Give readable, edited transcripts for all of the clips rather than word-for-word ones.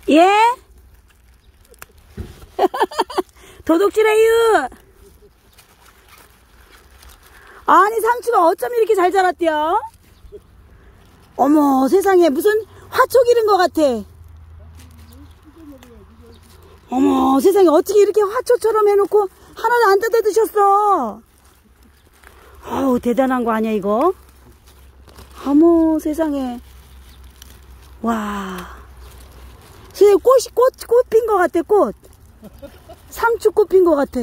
예? 도둑질해요. 아니 상추가 어쩜 이렇게 잘 자랐대요? 어머 세상에 무슨 화초 기른 것 같아. 어머 세상에 어떻게 이렇게 화초처럼 해놓고 하나도 안 뜯어 드셨어. 어우 대단한 거 아니야 이거. 어머 세상에. 와 세상에 꽃 핀 것 같아. 꽃 상추 꽃 핀 것 같아.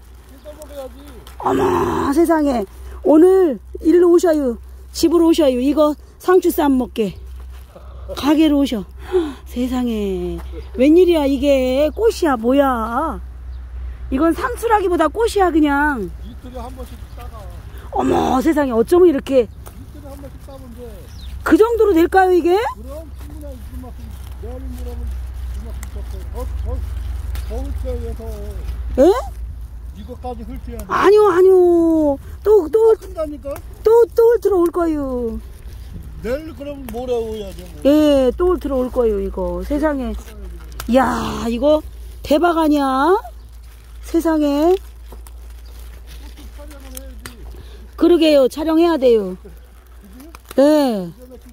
어머 세상에. 오늘 일로 오셔요. 집으로 오셔요. 이거 상추 쌈 먹게 가게로 오셔. 세상에 웬일이야 이게. 꽃이야 뭐야. 이건 상추라기보다 꽃이야 그냥. 이틀에 한 번씩 따가. 어머 세상에 어쩌면 이렇게 이틀에 한 번씩 따면 돼. 그 정도로 될까요 이게? 그럼 충분히 그만큼 내일 물으면 그만큼 더 훑어야서. 예? 이거까지 훑어야 돼. 아니요 또 훑는다니까. 훑으러 올 거예요. 내일 그럼 모레 오야죠. 뭐. 예, 또 훑으러 올 거예요 이거. 세상에. 이야 이거 대박 아니야? 세상에. 그러게요. 촬영해야 돼요. 네.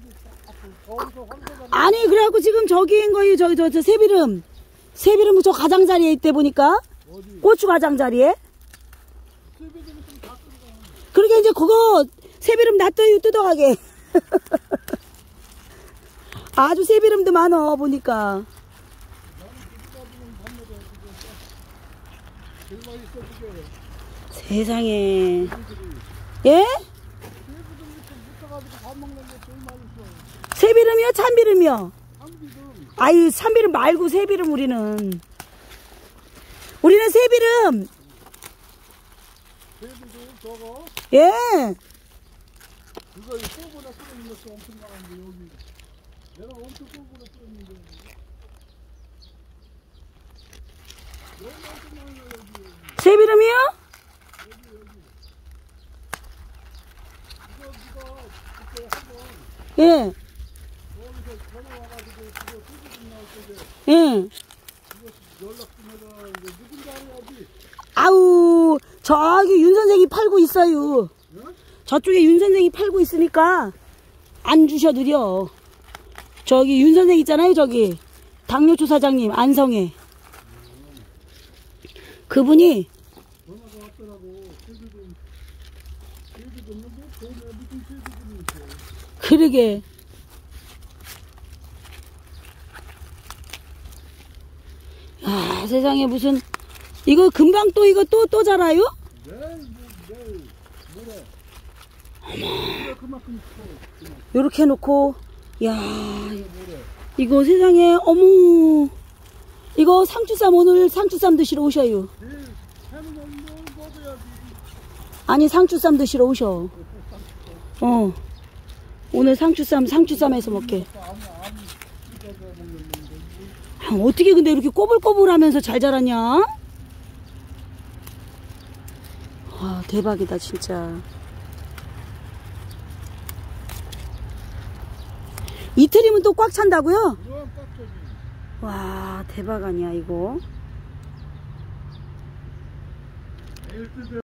아니 그래갖고 지금 저기인 거예요. 저 새비름 저 가장자리에 있대 보니까. 고추 가장자리에. 그러게 이제 그거 새비름 놔둬요 뜯어가게. 아주 새비름도 많어 보니까. 세상에. 예? 새비름이요? 참비름이요? 아이 참비름 말고 새비름. 우리는 새비름. 예. 그거 꼬보다 끓는 것도 엄청 나가는데 여기 내가 엄청 꼬보다 끓였는데 여기 엄청 많이 나요 여기. 새비름이요? 이거 그때 한번 예. 거기서 전화 와가지고 그거 뜯어준 나올 때에 예. 이거 연락 좀 해라. 이거 누군지 알아야지. 아우 저기 윤 선생이 팔고 있어요. 저쪽에 윤 선생이 팔고 있으니까 안 주셔드려. 저기 윤 선생 있잖아요. 저기 당뇨초 사장님 안성에 그분이. 전화가 왔더라고. 제주도 없는데 거기에 무슨 제주도는 있어. 그러게. 아 세상에 무슨 이거 금방 또 이거 또 자라요? 내일 모레. 그만큼 요렇게 해놓고. 야 이거 세상에. 어머 이거 상추쌈. 오늘 상추쌈 드시러 오셔요. 아니 상추쌈 드시러 오셔. 오늘 상추쌈에서 먹게. 어떻게 근데 이렇게 꼬불꼬불하면서 잘 자랐냐? 와 대박이다 진짜. 이틀이면 또 꽉 찬다고요? 와 대박 아니야 이거.